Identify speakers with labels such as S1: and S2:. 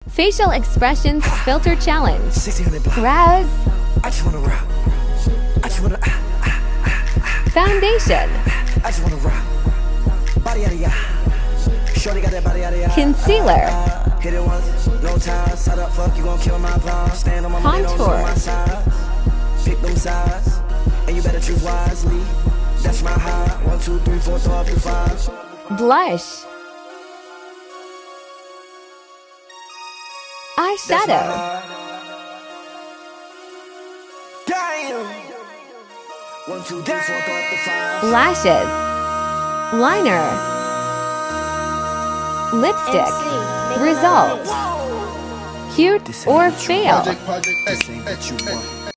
S1: Facial expressions filter challenge.
S2: 1600 block.
S1: Raz.
S2: I just wanna rock. I just wanna
S1: Foundation.
S2: I just wanna rock. Body yada yada. Shorty got that body yada yada.
S1: Concealer.
S2: Hit it once, no time. Side up, fuck, you gon' kill my vibe. Stand on my money, don't
S1: Contour.
S2: on my side. Pick them sides, and you better choose wisely. That's my high. 1, 2, 3, 4, throw up your 5.
S1: Blush.
S2: That's my
S1: Eyeshadow.
S2: high. Damn. 1, 2, 3, 4, throw up the 5.
S1: Lashes. Liner. Lipstick. Results. Cute or fail.
S2: This ain't what you want.